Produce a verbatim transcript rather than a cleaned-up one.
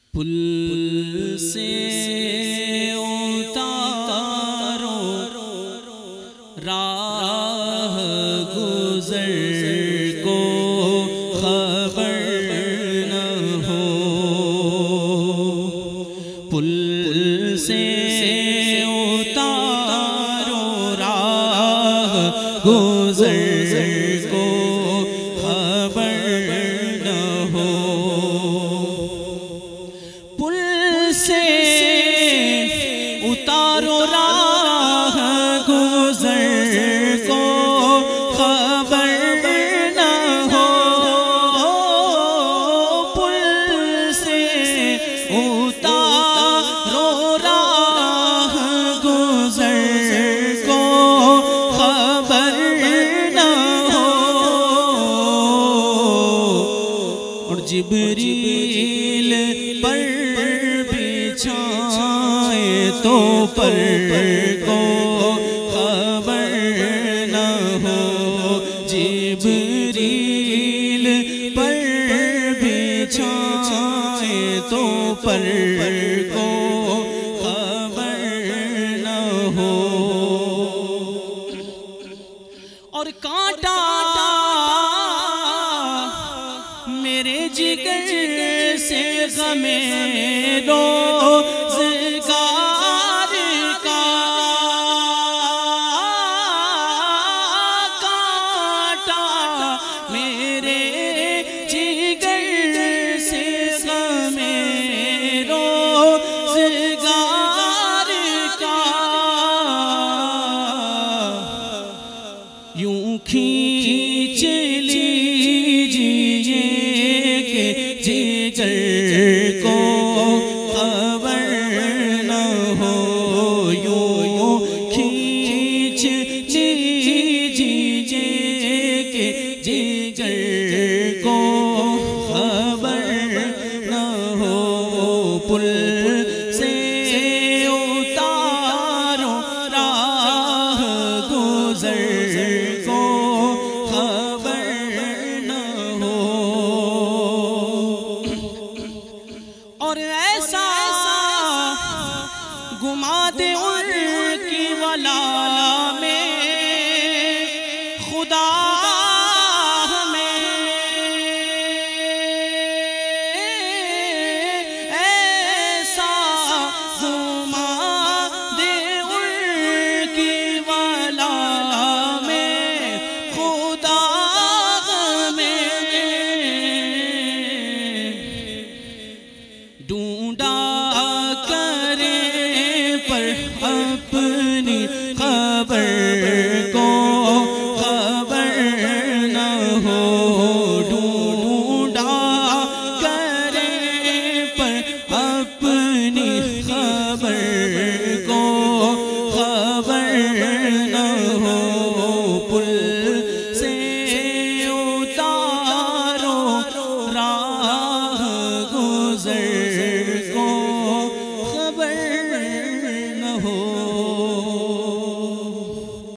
पुल से उतारो राह गुजर को खबर न हो। पुल से उतारो राह गुजर को खबर न हो। पुल से उतारो राह गुजर को खबर न हो। पुल से उतारो राह गुजर को खबर न हो। और जिब्रील पर बिछाए तो पर को खबर न हो। जिब्रील पर बिछाए तो पर को खबर न हो। और कांटा मेरे जिगर से गमे रोज़गार का। कांटा मेरे जिगर से गमे रोज़गार का। यूं खींच लीजिए के जिगर को खबर न हो। यूं खींच लीजिए के जिगर को खबर न हो। पुल से उतारो राह गुजर को खबर न हो। और ऐसा घुमा दे उनकी वला में खुदा हमें। ऐसा घुमा दे उनकी वला में खुदा हमें। ढूंढा करे पर अपनी खबर को खबर न हो। ढूंढा करे पर अपनी खबर को खबर न हो। पुल से उतारो राह गुजर